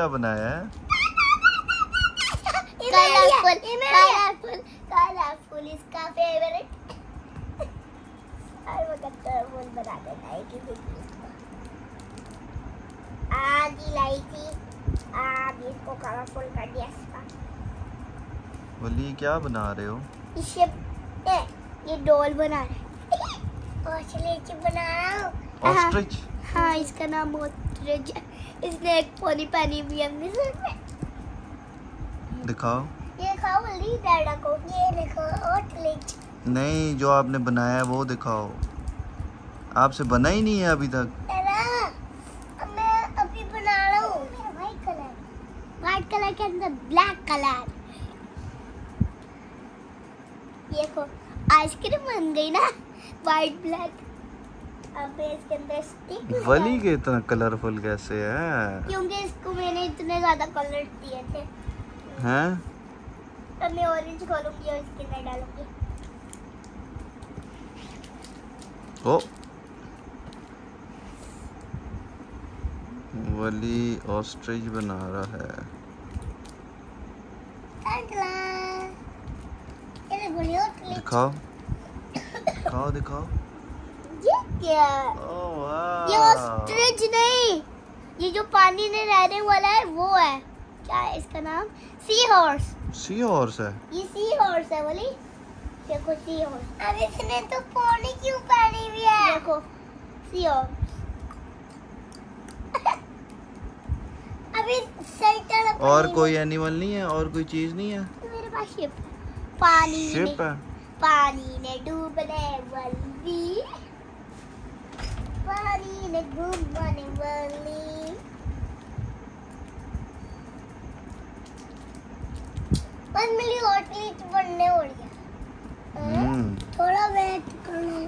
क्या बनाया है? कलरफुल इसका फेवरेट। और वो कलरफुल बना देता है किसी चीज को। आग लाई थी, आग इसको कलरफुल कर दिया इसका। वली क्या बना रहे हो? ये डॉल बना रहे हैं। ऑस्ट्रिच बना रहा हूँ। ऑस्ट्रिच? हाँ, इसका नाम ऑस्ट्रिच है। इसने एक पोनी पहनी हुई है अपने सर पे। दिखाओ। ये दिखाओ वली डैडा को। ये देखो ऑस्ट्रिच। नहीं, जो आपने बनाया है वो दिखाओ। आपसे बना ही नहीं है अभी तक। मैं अभी बना रहा हूँ। व्हाइट कलर के अंदर ब्लैक कलर। ये देखो आइसक्रीम बन गई ना, व्हाइट ब्लैक। अब इसके अंदर स्टिक। वली के इतना कलरफुल कैसे है? क्योंकि इसको मैंने इतने ज्यादा कलर दिए थे। हैं? अब मैं ऑरेंज खोलूंगी और इसके अंदर डालूंगी। ओ, वली ऑस्ट्रिच बना रहा है। दिखाओ दिखाओ दिखाओ। ये क्या? ओह वाह। ये ऑस्ट्रिच नहीं, ये जो पानी में रहने वाला है वो है। क्या है इसका नाम? Sea horse. सी हॉर्स है? ये सी हॉर्स है बोली। देखो सी हॉर्स। अब इसने तो पानी क्यों पहनी हुई है? देखो सी हॉर्स। अभी सही तरह। और कोई एनिमल नहीं है? और कोई चीज नहीं है? मेरे पास शिप है। पानी शिप है? पानी में डूबने वाली, पानी में डूबने वाली। बस मेरी ऑस्ट्रिच बनने हो रही है। थोड़ा वेट करना।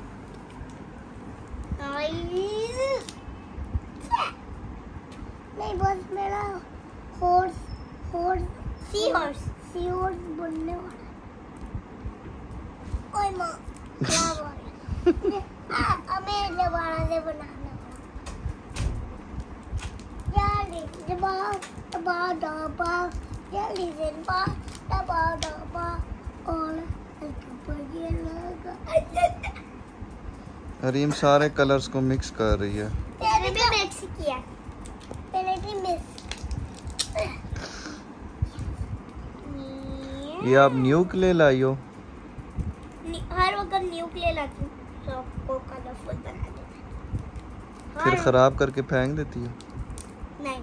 नहीं, बस मेरा हॉर्स सी हॉर्स बनने वाला है। ओए माँ, क्या बोल? हमें दोबारा से बनाना जल्दी और हरीम सारे कलर्स को मिक्स कर रही है। मैंने भी मिक्स किया। मैंने भी मिक्स। ये आप न्यूक ले लाई हो? हर वक्त न्यूक ले लाती हूँ, सबको कलरफुल बना देना। फिर खराब करके फेंक देती हो? नहीं।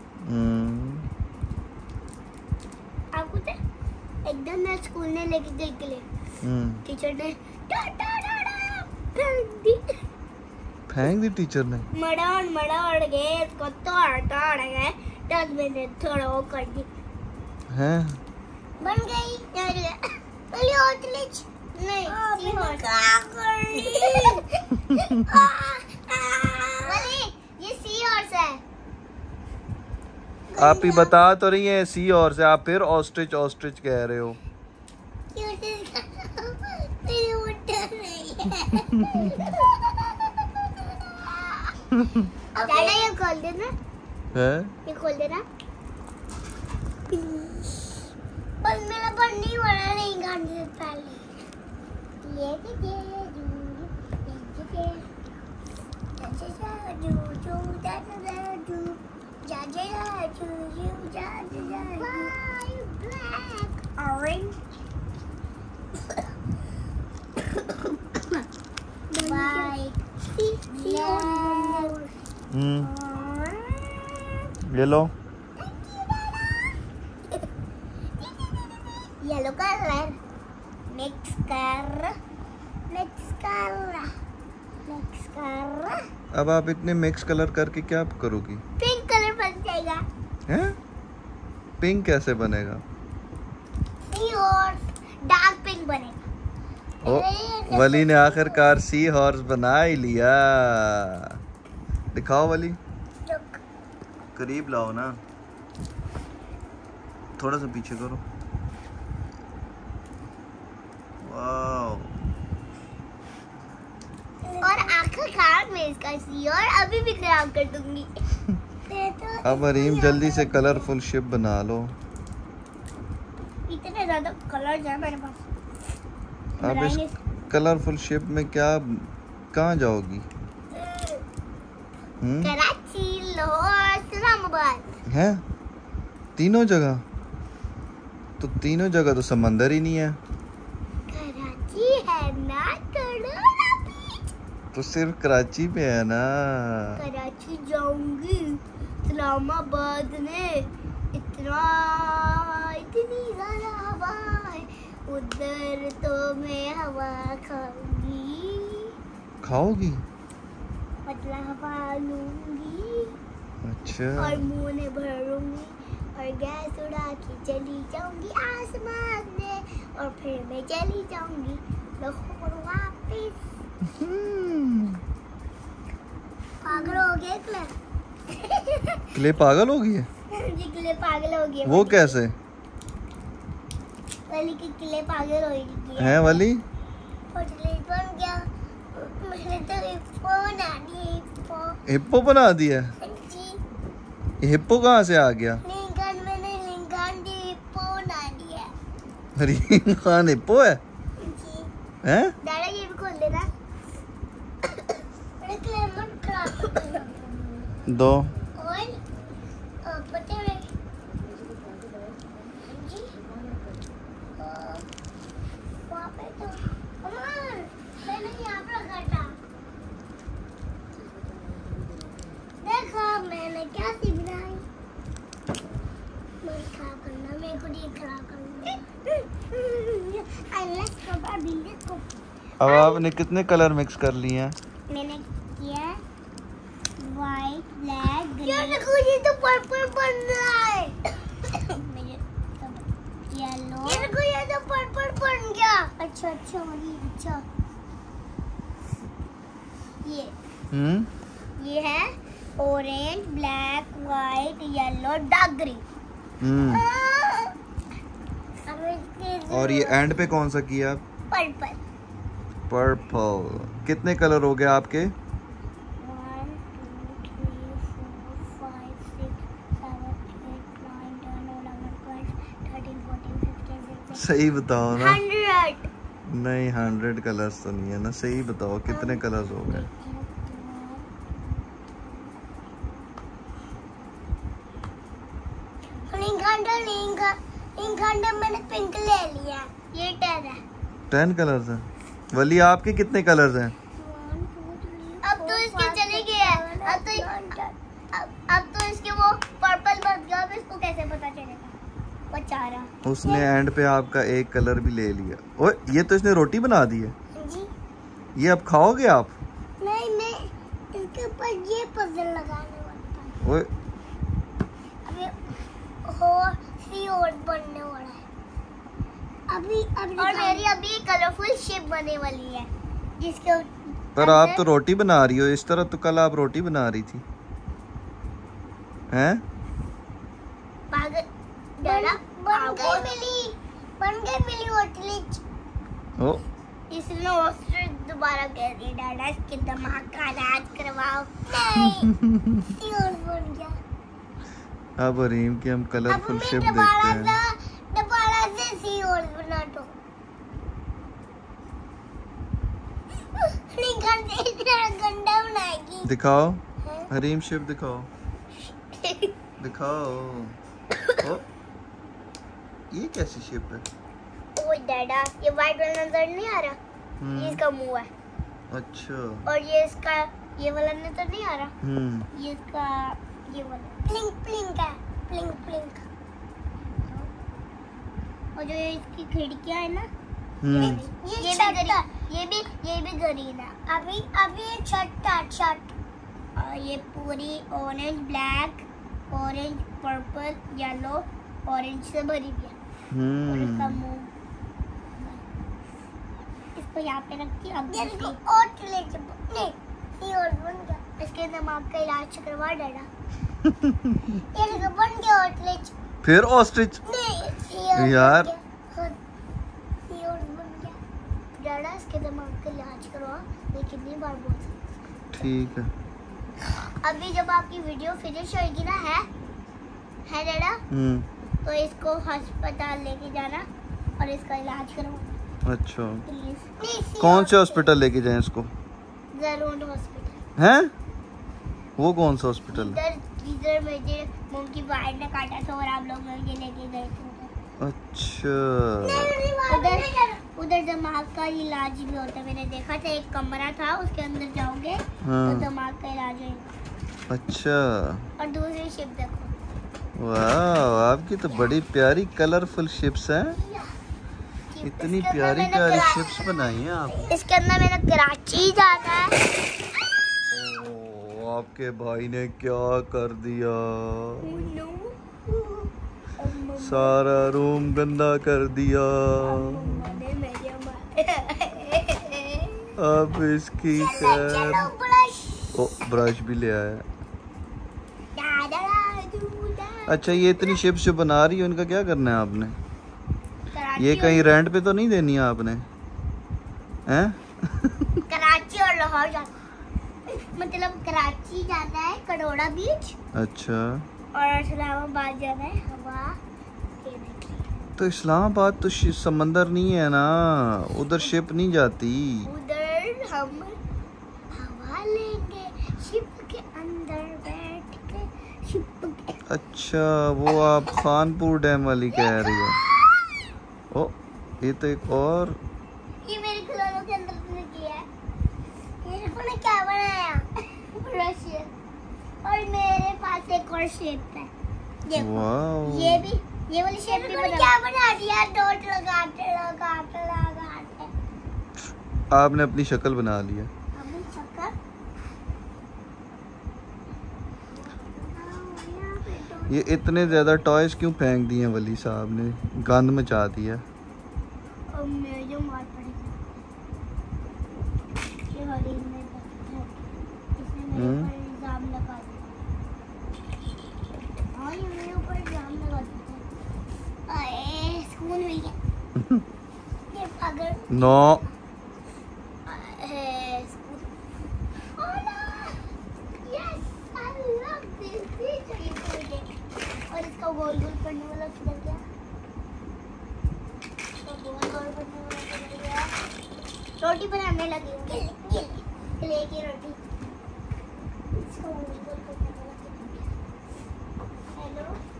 आपको तो एकदम ना स्कूल में लेके गई के लिए टीचर ने फेंक दी टीचर ने। मड़ाड़ गए इसको तोड़ गए। 10 मिनट थोड़ा वो कर दी। हैं? बन गई। बोली ऑस्ट्रिच नहीं, सी हॉर्स। क्या कर रही? बोली ये सी हॉर्स है। आप ही बता तो रही है सी हॉर्स है, आप फिर ऑस्ट्रिच ऑस्ट्रिच कह रहे हो। डैडा ये खोल देना। है? ये खोल देना। बस मेरा बनने वाला नहीं गाने से पहले। Orange. White. ये लो। येलो कलर मिक्स कर। अब आप इतने मिक्स कलर करके क्या करोगी? पिंक कलर बन जाएगा। हैं? पिंक कैसे बनेगा? और डार्क पिंक बनेगा। ओ, वली ने आखिरकार सी हॉर्स बना ही लिया। दिखाओ वली। करीब लाओ ना, थोड़ा सा पीछे करो। वाओ। और आखिरकार मैं इसका सी और अभी भी खराब कर दूंगी। अब हरीम जल्दी से कलरफुल शिप बना लो। इतने ज्यादा कलर्स हैं मेरे पास। अब इस कलरफुल शिप में क्या कहाँ जाओगी? कराची, लाहौर, इस्लामाबाद है तीनों जगह? तो तीनों जगह तो समंदर ही नहीं है। कराची है ना, तो सिर्फ कराची पे है ना। कराची जाऊंगी, इस्लामाबाद में इतनी ज्यादा हवा है, उधर तो मैं हवा खाओगी? मतलब हवा लूंगी। अच्छा। और मुंह में भरूंगी और गैस उड़ा के चली जाऊंगी आसमान में, और फिर मैं चली जाऊंगी लाहौर वापस। पागल हो गए क्ले पागल हो गई है जी, क्ले पागल हो गई। वो कैसे? वाली की क्ले पागल हो गई है वाली। बन गया, मैंने तो हिप्पो बना दिया। हिप्पो बना दिया? जी। हिप्पो कहाँ से आ गया? मैंने लिंगन दी हिप्पो बना दिया। हरीम खान हिप्पो है? जी। हैं? दादा ये भी खोल देना। दो। और पता है जी, वहाँ पे तो मैंने यहाँ पर रखा था। देखो मैंने क्या सी बनाई। मेरे खराब करना, मेरे को नहीं खराब करना। अब आपने कितने कलर मिक्स कर लिए हैं? मैंने किया व्हाइट, ब्लैक, ग्रीन। देखो ये तो पर्पल बन रहा है। येलो। ये देखो ये तो पर्पल बन गया। अच्छा अच्छा अच्छा। ये है orange, black, white, yellow, dark green. और ये एंड पे कौन सा किया? पर्पल। पर्पल। कितने कलर हो गए आपके? 1 2 3 4 5 6 7 8 9 10 11 12 13 14 15 16 सही बताओ ना। 100। नहीं 100 कलर्स तो नहीं है ना। सही बताओ कितने कलर्स हो गए? मैंने पिंक ले लिया। ये 10 है। 10 कलर्स हैं। वली आपके कितने कलर्स हैं? 1 2 3 अब तो इसके चले गए। अब तो इसके वो पर्पल बन गया। अब इसको कैसे पता चलेगा? वो चारा। उसने एंड पे आपका एक कलर भी ले लिया। ओए ये तो इसने रोटी बना दी है जी। ये अब खाओगे आप? नहीं, मैं इसके ऊपर ये पजल लगाने वाला था। ओए अभी सी और बनने वाला है। अभी और मेरी अभी कलरफुल शेप बनने वाली है, जिसके पर आप तो रोटी बना रही हो इस तरह। तो कल आप रोटी बना रही थी हैं? पागल। बन गई मिली ऑस्ट्रिच। ओ इसने ऑस्ट्रिच दोबारा कह दिया। डाडा इसके दिमाग का इलाज करवाओ। नहीं सी और बन गया। अब हरीम की हम कलरफुल शेप देखते हैं। दोबारा से सी और बना दो। गंदा बनाएगी। दिखाओ हरीम शेप दिखाओ। दिखाओ। ओ, ये कैसी शेप है? ओए डैडा ये वाइट वाला नजर नहीं आ रहा? ये इसका मुंह है। अच्छा। और ये इसका ये वाला नजर नहीं आ रहा? ये इसका ये वाला प्लिंक प्लिंक है। प्लिंक प्लिंक। और जो इसकी खिड़कियां है ना, ये भी ग्रीन है। अभी ये छत। और ये पूरी orange, black, orange, purple, yellow, orange से भरी हुई है। और इसका मुंह इसको यहाँ पे रखती हूँ। अब इसको और नहीं और बन गया। इसके दिमाग का इलाज करवा डाला। ये देखो बन गया ऑस्ट्रिच। फिर ऑस्ट्रिच? नहीं यार डाला। इसके दिमाग का इलाज करवा। मैं कितनी बार बोल सकती। ठीक है। अभी जब आपकी वीडियो फिनिश होगी ना है डैडा, तो इसको अस्पताल लेके जाना और इसका इलाज करवाना। अच्छा प्लीज। कौन से हॉस्पिटल लेके जाएं इसको? जरूर हॉस्पिटल। हैं? वो कौन सा हॉस्पिटल? इधर मुझे मोंकी बाइट ने काटा था और आप लोग मुझे लेके गए थे। अच्छा उधर दिमाग का इलाज भी होता है। मैंने देखा था एक कमरा था, उसके अंदर जाओगे तो दिमाग का इलाज होगा। अच्छा। और दूसरी शिप देखो। वाह, आपकी तो बड़ी प्यारी कलरफुल शिप्स हैं। इतनी प्यारी प्यारी शिप्स बनाई हैं आप। इसके अंदर मैंने कराची जाना है। ओह, आपके भाई ने क्या कर दिया? सारा रूम गंदा कर दिया। अब इसकी ओ ब्रश भी ले आया। अच्छा, ये इतनी शिप्स जो बना रही है उनका क्या करना है आपने? ये कहीं रेंट पे तो नहीं देनी है आपने? हैं? कराची और लाहौर जाना, मतलब कराची जाना है, करोड़ा बीच। अच्छा। और इस्लामाबाद जाना है हवा। तो इस्लामाबाद तो समंदर नहीं है ना, उधर शिप नहीं जाती। उधर हम हवा लेंगे शिप के अंदर बैठ के, शिप के। अच्छा, वो आप खानपुर डैम वाली कह रही हो? ओ, ये तो एक और। ये मेरे खिलौनों के अंदर तुमने किया है। ये तूने क्या बनाया? ब्रश। और मेरे पास एक और शेप है, देखो। ये भी, ये वाली शेप भी क्या बना दिया? डॉट लगाते लगाते लगाते आपने अपनी शक्ल बना लिया। अपनी शक्ल? ये इतने ज्यादा टॉयज क्यों फेंक दिए वली साहब ने? गंद मचा दिया। और मुझे मार पड़ेगी। ये हरी में इसने मेरे ऊपर इल्जाम लगा दिया। हाँ, ये मेरे ऊपर इल्जाम लगा दिया। स्कूल में ये अगर नो और इसका गोल गोल करने वाला किधर गया? इसका गोल गोल करने वाला किधर गया? रोटी बनाने लगी हूँ। क्ले की रोटी। इसका गोल गोल करने वाला किधर गया? हेलो।